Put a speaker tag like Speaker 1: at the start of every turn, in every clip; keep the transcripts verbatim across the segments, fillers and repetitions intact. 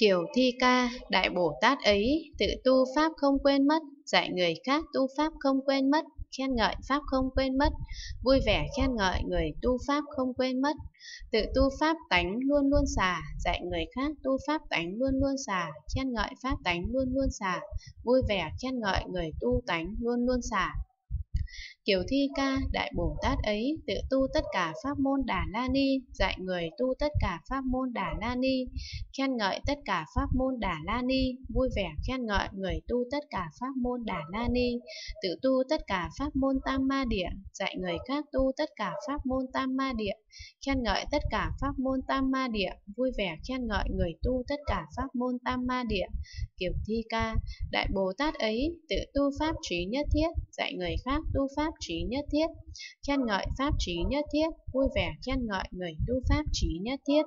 Speaker 1: Kiểu thi ca, Đại Bồ Tát ấy, tự tu Pháp không quên mất, dạy người khác tu Pháp không quên mất, khen ngợi Pháp không quên mất, vui vẻ khen ngợi người tu Pháp không quên mất. Tự tu Pháp tánh luôn luôn xả, dạy người khác tu Pháp tánh luôn luôn xả, khen ngợi Pháp tánh luôn luôn xả, vui vẻ khen ngợi người tu tánh luôn luôn xả. Kiểu thi ca, Đại Bồ Tát ấy, tự tu tất cả pháp môn Đà La Ni, dạy người tu tất cả pháp môn Đà La Ni, khen ngợi tất cả pháp môn Đà La Ni, vui vẻ khen ngợi người tu tất cả pháp môn Đà La Ni, tự tu tất cả pháp môn Tam Ma Địa, dạy người khác tu tất cả pháp môn Tam Ma Địa, khen ngợi tất cả pháp môn Tam Ma Địa, vui vẻ khen ngợi người tu tất cả pháp môn Tam Ma Địa. Kiểu thi ca, Đại Bồ Tát ấy, tự tu Pháp trí nhất thiết, dạy người khác tu Pháp trí nhất thiết, khen ngợi Pháp trí nhất thiết, vui vẻ khen ngợi người tu Pháp trí nhất thiết.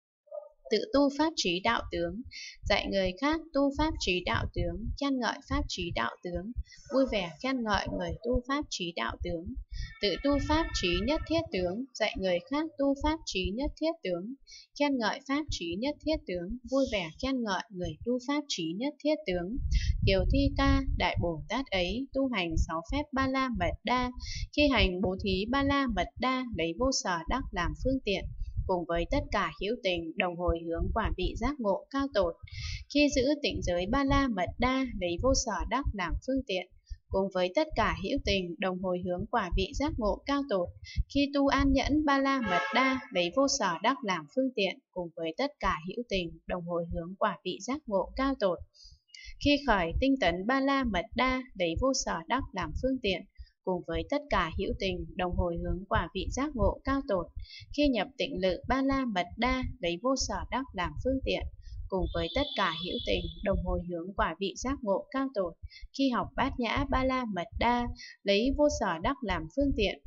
Speaker 1: Tự tu Pháp trí đạo tướng, dạy người khác tu Pháp trí đạo tướng, khen ngợi Pháp trí đạo tướng, vui vẻ khen ngợi người tu Pháp trí đạo tướng. Tự tu Pháp trí nhất thiết tướng, dạy người khác tu Pháp trí nhất thiết tướng, khen ngợi Pháp trí nhất thiết tướng, vui vẻ khen ngợi người tu Pháp trí nhất thiết tướng. Kiều thi ca, Đại Bồ Tát ấy, tu hành sáu phép ba la mật đa, khi hành bố thí ba la mật đa, lấy vô sở đắc làm phương tiện, cùng với tất cả hữu tình đồng hồi hướng quả vị giác ngộ cao tột. Khi giữ tịnh giới ba la mật đa, lấy vô sở đắc làm phương tiện, cùng với tất cả hữu tình đồng hồi hướng quả vị giác ngộ cao tột. Khi tu an nhẫn ba la mật đa, lấy vô sở đắc làm phương tiện, cùng với tất cả hữu tình đồng hồi hướng quả vị giác ngộ cao tột. Khi khởi tinh tấn ba la mật đa, lấy vô sở đắc làm phương tiện, cùng với tất cả hữu tình đồng hồi hướng quả vị giác ngộ cao tột. Khi nhập tịnh lự ba la mật đa, lấy vô sở đắc làm phương tiện, cùng với tất cả hữu tình đồng hồi hướng quả vị giác ngộ cao tột. Khi học bát nhã ba la mật đa, lấy vô sở đắc làm phương tiện,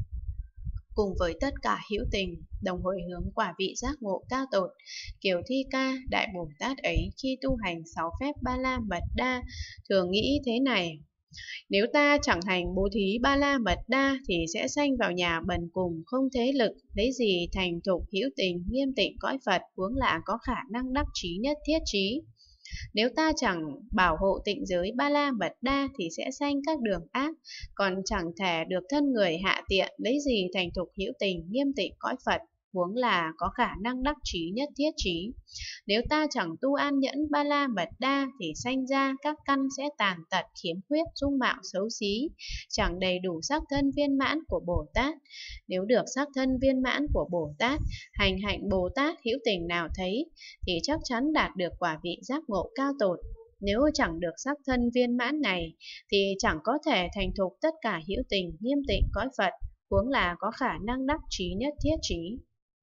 Speaker 1: cùng với tất cả hữu tình đồng hồi hướng quả vị giác ngộ cao tột. Kiểu thi ca, Đại Bồ Tát ấy, khi tu hành sáu phép ba la mật đa, thường nghĩ thế này: nếu ta chẳng hành bố thí ba la mật đa thì sẽ sanh vào nhà bần cùng không thế lực, lấy gì thành thục hữu tình nghiêm tịnh cõi Phật, huống là có khả năng đắc trí nhất thiết trí. Nếu ta chẳng bảo hộ tịnh giới ba la mật đa thì sẽ sanh các đường ác, còn chẳng thể được thân người hạ tiện, lấy gì thành thục hữu tình nghiêm tịnh cõi Phật, huống là có khả năng đắc trí nhất thiết trí. Nếu ta chẳng tu an nhẫn ba la mật đa thì sanh ra các căn sẽ tàn tật khiếm khuyết, dung mạo xấu xí, chẳng đầy đủ sắc thân viên mãn của Bồ Tát. Nếu được sắc thân viên mãn của Bồ Tát, hành hạnh Bồ Tát hữu tình nào thấy thì chắc chắn đạt được quả vị giác ngộ cao tột. Nếu chẳng được sắc thân viên mãn này thì chẳng có thể thành thục tất cả hữu tình nghiêm tịnh cõi Phật, huống là có khả năng đắc trí nhất thiết trí.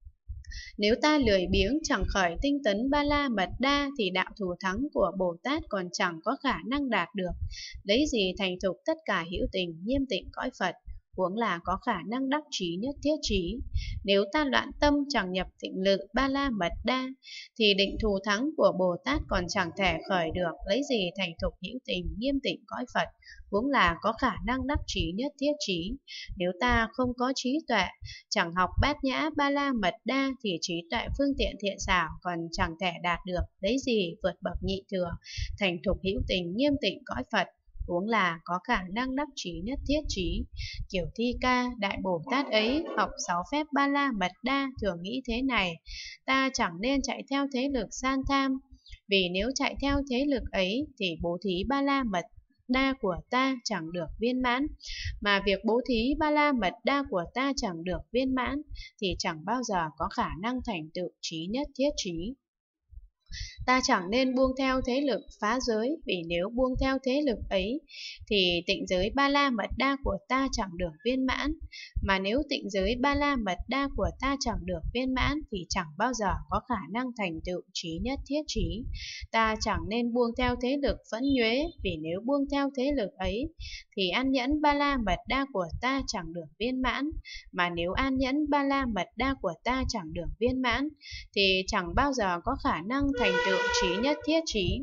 Speaker 1: Nếu ta lười biếng chẳng khởi tinh tấn ba la mật đa thì đạo thù thắng của Bồ Tát còn chẳng có khả năng đạt được, lấy gì thành thục tất cả hữu tình nghiêm tịnh cõi Phật, huống là có khả năng đắc trí nhất thiết trí. Nếu ta loạn tâm chẳng nhập tịnh lự ba la mật đa thì định thù thắng của Bồ Tát còn chẳng thể khởi được, lấy gì thành thục hữu tình nghiêm tịnh cõi Phật, huống là có khả năng đắc trí nhất thiết trí. Nếu ta không có trí tuệ, chẳng học bát nhã ba la mật đa thì trí tuệ phương tiện thiện xảo còn chẳng thể đạt được, lấy gì vượt bậc nhị thừa thành thục hữu tình nghiêm tịnh cõi Phật, huống là có khả năng đắc trí nhất thiết trí. Kiểu thi ca, Đại Bồ Tát ấy, học sáu phép ba la mật đa thường nghĩ thế này: ta chẳng nên chạy theo thế lực san tham, vì nếu chạy theo thế lực ấy thì bố thí ba la mật đa của ta chẳng được viên mãn, mà việc bố thí ba la mật đa của ta chẳng được viên mãn thì chẳng bao giờ có khả năng thành tựu trí nhất thiết trí. Ta chẳng nên buông theo thế lực phá giới, vì nếu buông theo thế lực ấy thì tịnh giới ba la mật đa của ta chẳng được viên mãn, mà nếu tịnh giới ba la mật đa của ta chẳng được viên mãn thì chẳng bao giờ có khả năng thành tựu trí nhất thiết trí. Ta chẳng nên buông theo thế lực phẫn nhuế, vì nếu buông theo thế lực ấy thì an nhẫn ba la mật đa của ta chẳng được viên mãn, mà nếu an nhẫn ba la mật đa của ta chẳng được viên mãn thì chẳng bao giờ có khả năng thành tựu trí nhất thiết trí.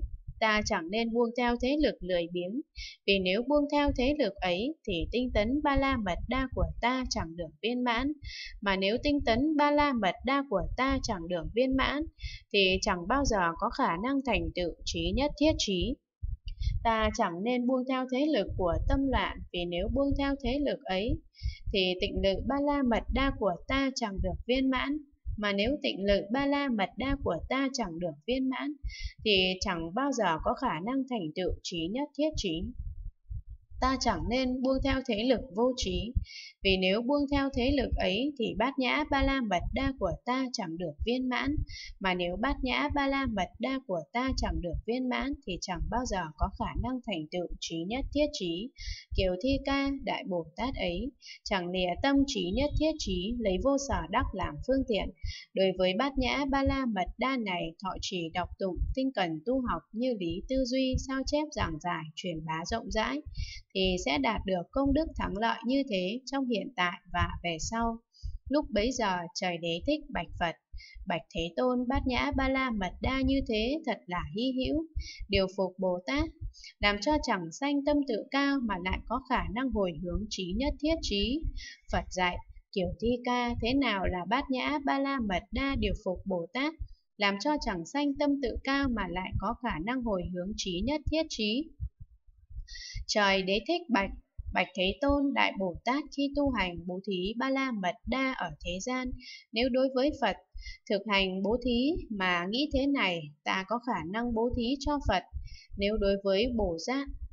Speaker 1: ta chẳng nên buông theo thế lực lười biếng, vì nếu buông theo thế lực ấy thì tinh tấn Ba La Mật Đa của ta chẳng được viên mãn, mà nếu tinh tấn Ba La Mật Đa của ta chẳng được viên mãn thì chẳng bao giờ có khả năng thành tựu trí nhất thiết trí. Ta chẳng nên buông theo thế lực của tâm loạn, vì nếu buông theo thế lực ấy thì tịnh lự Ba La Mật Đa của ta chẳng được viên mãn, mà nếu tịnh lự Ba La Mật Đa của ta chẳng được viên mãn thì chẳng bao giờ có khả năng thành tựu trí nhất thiết trí. Ta chẳng nên buông theo thế lực vô trí, vì nếu buông theo thế lực ấy thì bát nhã Ba La Mật Đa của ta chẳng được viên mãn, mà nếu bát nhã Ba La Mật Đa của ta chẳng được viên mãn thì chẳng bao giờ có khả năng thành tựu trí nhất thiết trí. Kiều Thi Ca, Đại Bồ Tát ấy chẳng lìa tâm trí nhất thiết trí, lấy vô sở đắc làm phương tiện. Đối với bát nhã Ba La Mật Đa này, thọ trì đọc tụng, tinh cần tu học, như lý tư duy, sao chép giảng giải, truyền bá rộng rãi, thì sẽ đạt được công đức thắng lợi như thế trong hiện tại và về sau. Lúc bấy giờ trời Đế Thích bạch Phật: Bạch Thế Tôn, bát nhã Ba La Mật Đa như thế thật là hy hữu, điều phục Bồ Tát, làm cho chẳng sanh tâm tự cao mà lại có khả năng hồi hướng trí nhất thiết trí. Phật dạy: Kiều Thi Ca, thế nào là bát nhã Ba La Mật Đa điều phục Bồ Tát, làm cho chẳng sanh tâm tự cao mà lại có khả năng hồi hướng trí nhất thiết trí? Trời Đế Thích bạch: Bạch Thế Tôn, Đại Bồ Tát khi tu hành bố thí Ba La Mật Đa ở thế gian, nếu đối với Phật thực hành bố thí mà nghĩ thế này, ta có khả năng bố thí cho Phật. Nếu đối với Bồ Tát,